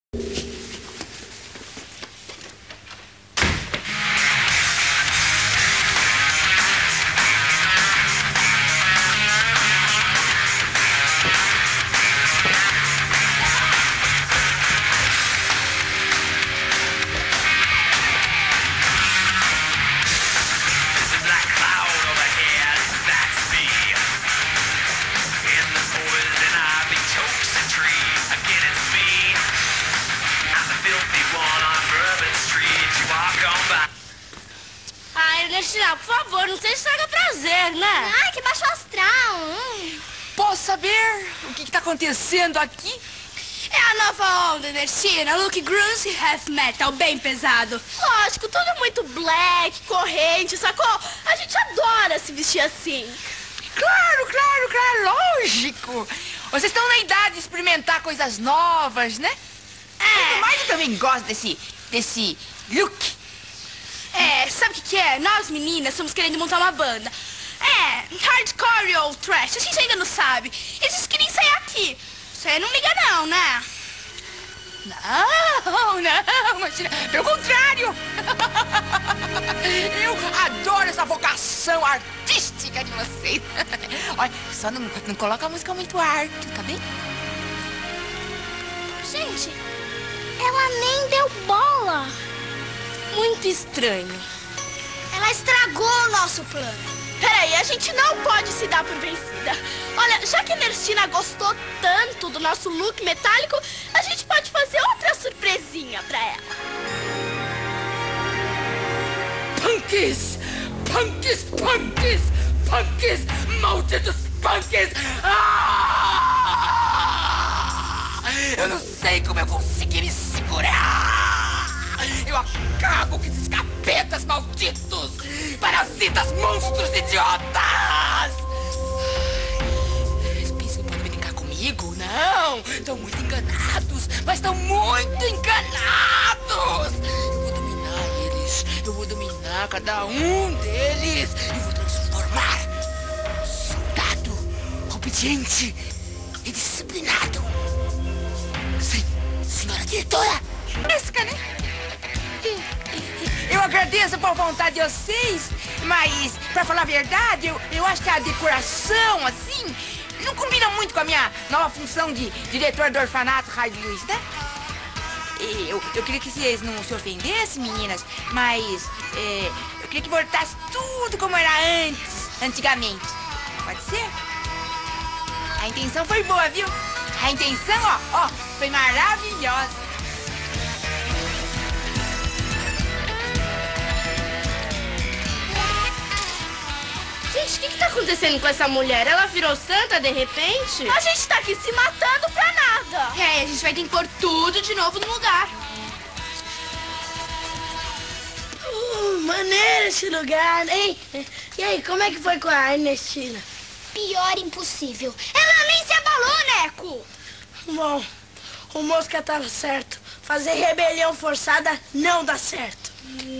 Ernestina, por favor, não seja estraga prazer, né? Ai, que baixo astral. Posso saber o que está acontecendo aqui? É a nova onda, Ernestina. Look grunge e heavy metal, bem pesado. Lógico, tudo muito black, corrente, sacou? A gente adora se vestir assim. Claro, lógico. Vocês estão na idade de experimentar coisas novas, né? Mas eu também gosto desse look. Sabe o que é? Nós, meninas, estamos querendo montar uma banda. Hardcore ou trash, a gente ainda não sabe. E a gente queria ensaiar aqui. Você não liga não, né? Não, imagina. Pelo contrário. Eu adoro essa vocação artística de vocês. Olha, só não coloca a música muito alto, tá bem? Gente, ela nem deu bola. Muito estranho. Ela estragou o nosso plano. Peraí, a gente não pode se dar por vencida. Olha, já que a Ernestina gostou tanto do nosso look metálico, a gente pode fazer outra surpresinha pra ela. Punks! Malditos punks! Eu não sei como eu consegui me segurar! Eu acabo com esses capetas malditos! Parasitas, monstros, idiotas! Eles pensam que podem brincar comigo? Não! Estão muito enganados! Mas estão muito enganados! Eu vou dominar eles! Eu vou dominar cada um deles! E vou transformar um soldado obediente e disciplinado! Sim, senhora diretora! Fresca, né? Eu agradeço por vontade de vocês, mas, pra falar a verdade, eu acho que a decoração, assim, não combina muito com a minha nova função de diretor do orfanato Raio de Luz, né? Eu queria que vocês não se ofendessem, meninas, mas eu queria que voltasse tudo como era antigamente. Pode ser? A intenção foi boa, viu? A intenção, ó, foi maravilhosa. Gente, o que tá acontecendo com essa mulher? Ela virou santa de repente? A gente tá aqui se matando pra nada. A gente vai ter que pôr tudo de novo no lugar. Maneiro esse lugar, hein? E aí, como é que foi com a Ernestina? Pior impossível. Ela nem se abalou, Neco. Bom, o Mosca tava certo. Fazer rebelião forçada não dá certo.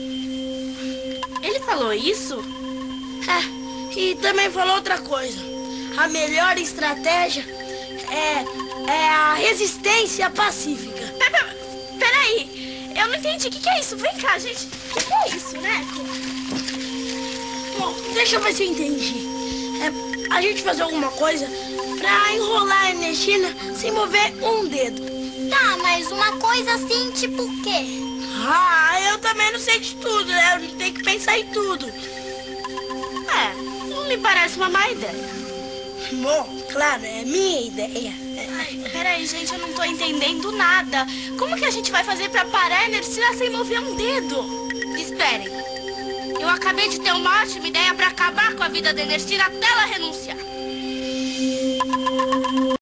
Ele falou isso? E também falou outra coisa. A melhor estratégia é a resistência pacífica. Peraí, eu não entendi. O que é isso? Vem cá, gente. O que é isso, Neco? Bom, deixa eu ver se eu entendi. A gente fazer alguma coisa pra enrolar a Ernestina sem mover um dedo. Tá, mas uma coisa assim, tipo o quê? Eu também não sei de tudo, né? Eu tenho que pensar em tudo. Não me parece uma má ideia. Bom, claro, é minha ideia. Peraí, gente, eu não tô entendendo nada. Como que a gente vai fazer pra parar a Ernestina sem mover um dedo? Esperem. Eu acabei de ter uma ótima ideia pra acabar com a vida da Ernestina até ela renunciar.